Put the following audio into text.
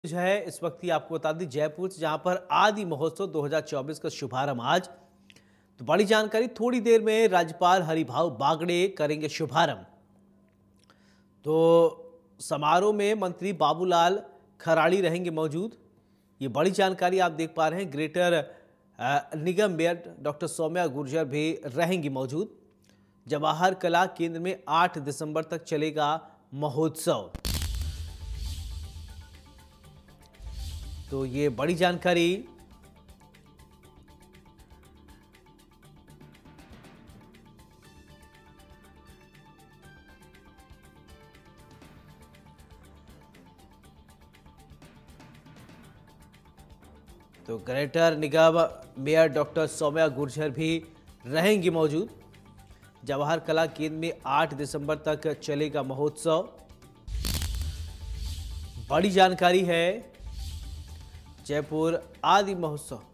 है इस वक्त ही आपको बता दी जयपुर से, जहां पर आदि महोत्सव 2024 का शुभारंभ आज। तो बड़ी जानकारी थोड़ी देर में राज्यपाल हरिभाऊ बागड़े करेंगे शुभारंभ। तो समारोह में मंत्री बाबूलाल खराड़ी रहेंगे मौजूद। ये बड़ी जानकारी आप देख पा रहे हैं। ग्रेटर निगम मेयर डॉक्टर सौम्या गुर्जर भी रहेंगी मौजूद। जवाहर कला केंद्र में 8 दिसंबर तक चलेगा महोत्सव। तो ये बड़ी जानकारी। तो ग्रेटर निगम मेयर डॉक्टर सौम्या गुर्जर भी रहेंगी मौजूद। जवाहर कला केंद्र में 8 दिसंबर तक चलेगा महोत्सव। बड़ी जानकारी है। जयपुर आदि महोत्सव